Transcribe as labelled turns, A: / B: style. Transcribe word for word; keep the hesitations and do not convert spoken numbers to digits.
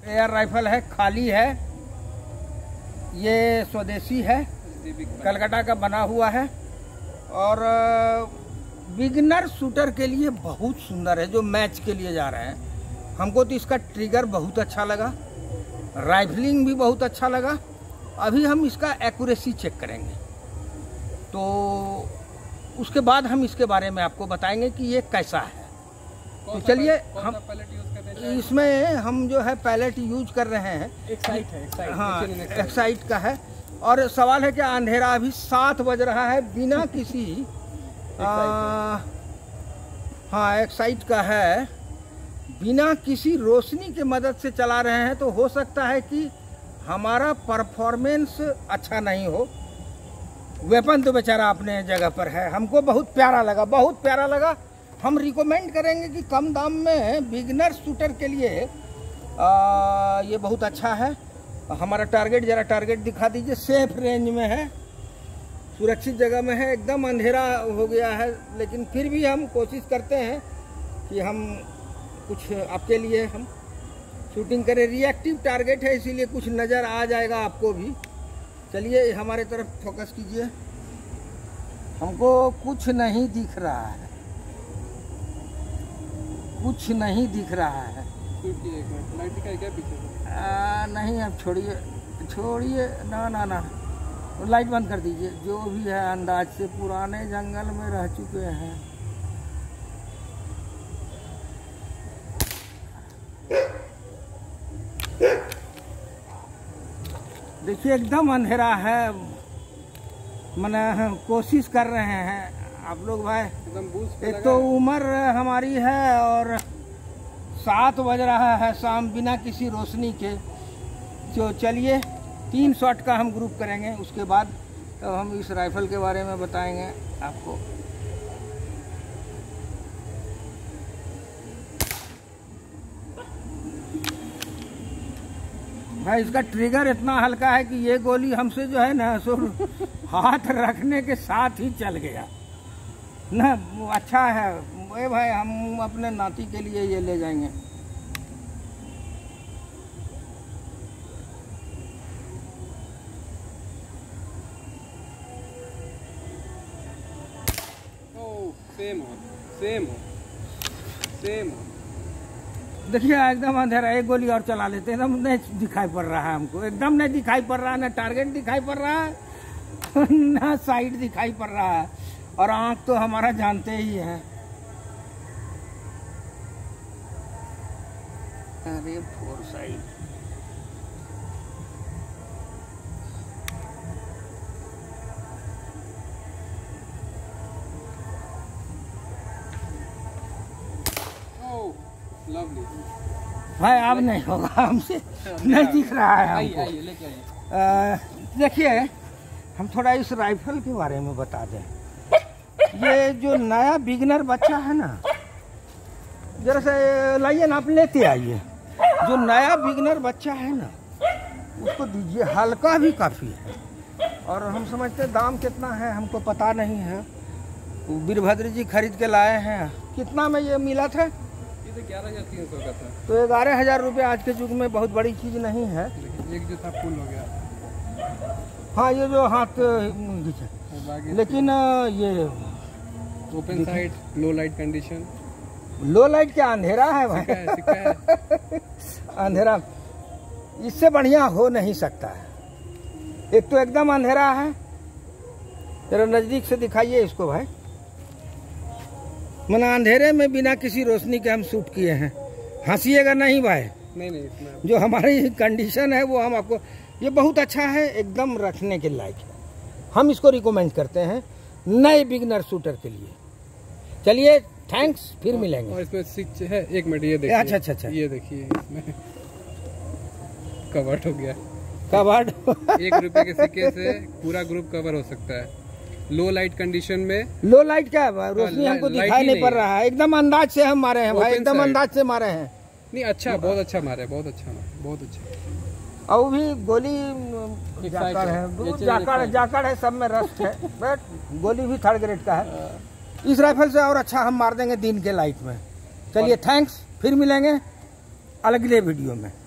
A: Air rifle है, खाली है, ये स्वदेशी है, कलकत्ता का बना हुआ है और बिगिनर शूटर के लिए बहुत सुंदर है। जो मैच के लिए जा रहे हैं, हमको तो इसका ट्रिगर बहुत अच्छा लगा, राइफलिंग भी बहुत अच्छा लगा। अभी हम इसका एक्यूरेसी चेक करेंगे, तो उसके बाद हम इसके बारे में आपको बताएंगे कि ये कैसा है। तो चलिए, हम इसमें हम जो है पैलेट यूज कर रहे हैं,
B: एक्साइट है, एक्साइट,
A: हाँ एक्साइट का है। और सवाल है कि अंधेरा अभी सात बज रहा है, बिना किसी आ, हाँ एक्साइट का है, बिना किसी रोशनी के मदद से चला रहे हैं, तो हो सकता है कि हमारा परफॉर्मेंस अच्छा नहीं हो। वेपन तो बेचारा अपने जगह पर है, हमको बहुत प्यारा लगा, बहुत प्यारा लगा। हम रिकमेंड करेंगे कि कम दाम में बिगिनर शूटर के लिए आ, ये बहुत अच्छा है। हमारा टारगेट, जरा टारगेट दिखा दीजिए। सेफ रेंज में है, सुरक्षित जगह में है, एकदम अंधेरा हो गया है, लेकिन फिर भी हम कोशिश करते हैं कि हम कुछ आपके लिए हम शूटिंग करें। रिएक्टिव टारगेट है, इसीलिए कुछ नज़र आ जाएगा आपको भी। चलिए हमारे तरफ फोकस कीजिए। हमको कुछ नहीं दिख रहा है, कुछ नहीं दिख रहा है।
B: लाइट दिखाई क्या पीछे?
A: आ, नहीं, अब छोड़िए छोड़िए, ना ना ना लाइट बंद कर दीजिए। जो भी है अंदाज से पुराने जंगल में रह चुके हैं। देखिए एकदम अंधेरा है, मैंने कोशिश कर रहे हैं आप लोग भाई। एक तो उम्र हमारी है और सात बज रहा है शाम, बिना किसी रोशनी के। तो चलिए तीन शॉट का हम ग्रुप करेंगे, उसके बाद तो हम इस राइफल के बारे में बताएंगे आपको। भाई इसका ट्रिगर इतना हल्का है कि ये गोली हमसे जो है ना सो हाथ रखने के साथ ही चल गया ना। अच्छा है ए भाई, हम अपने नाती के लिए ये ले जाएंगे।
B: ओ, सेम हो, सेम हो, सेम हो।
A: देखिए एकदम अंधेरा, एक गोली और चला लेते हैं, एकदम नहीं दिखाई पड़ रहा है हमको, एकदम नहीं दिखाई पड़ रहा है, ना टारगेट दिखाई पड़ रहा है ना साइड दिखाई पड़ रहा है। और आंख तो हमारा जानते ही है। अरे फोर साइड,
B: ओह लवली
A: भाई अब नहीं होगा हमसे, नहीं दिख रहा है हमको।
B: आइए, लेके आइए।
A: देखिए हम थोड़ा इस राइफल के बारे में बता दें। ये जो नया बिगिनर बच्चा है ना, जरा से लाइए ना, आप लेते आइए। जो नया बिगिनर बच्चा है ना, उसको दीजिए, हल्का भी काफ़ी है। और हम समझते दाम कितना है हमको पता नहीं है, वीरभद्र जी खरीद के लाए हैं। कितना में ये मिला था?
B: ये तो ग्यारह हजार तीन सौ का था।
A: तो ग्यारह हजार रुपये आज के युग में बहुत बड़ी चीज़ नहीं है।
B: एक जो था फुल हो गया।
A: हाँ ये जो हाथ खींचे, लेकिन ये
B: open side, low light condition.
A: Low light क्या, अंधेरा है भाई।
B: सिक्का है, सिक्का है।
A: अंधेरा इससे बढ़िया हो नहीं सकता है। एक तो एकदम अंधेरा है, जरा नजदीक से दिखाइए इसको भाई। मना अंधेरे में बिना किसी रोशनी के हम शूट किए हैं। हंसीएगा नहीं भाई।
B: नहीं नहीं, इसमें
A: जो हमारी कंडीशन है वो हम आपको, ये बहुत अच्छा है, एकदम रखने के लायक है। हम इसको रिकमेंड करते हैं नए बिगिनर शूटर के लिए। चलिए थैंक्स, फिर मिलेंगे।
B: और इसमें स्विच है, एक मिनट ये देखिए।
A: अच्छा अच्छा अच्छा,
B: ये देखिए इसमें कवर्ड हो गया।
A: कवर्ड
B: एक रुपए के सिक्के से पूरा ग्रुप कवर हो सकता है। लो लाइट कंडीशन में।
A: लो लाइट क्या है, रोशनी हमको दिखाई नहीं पड़ रहा है, एकदम अंदाज से हम मारे हैं भाई, एकदम अंदाज से मारे हैं।
B: नहीं अच्छा, बहुत अच्छा मारे, बहुत अच्छा मारे, बहुत अच्छा।
A: और भी गोली जाकड़ है, जाकड़ जाकड़ है, सब में रस्ट है, बट गोली भी थर्ड ग्रेड का है। इस राइफल से और अच्छा हम मार देंगे दिन के लाइट में। चलिए थैंक्स, फिर मिलेंगे अगले वीडियो में।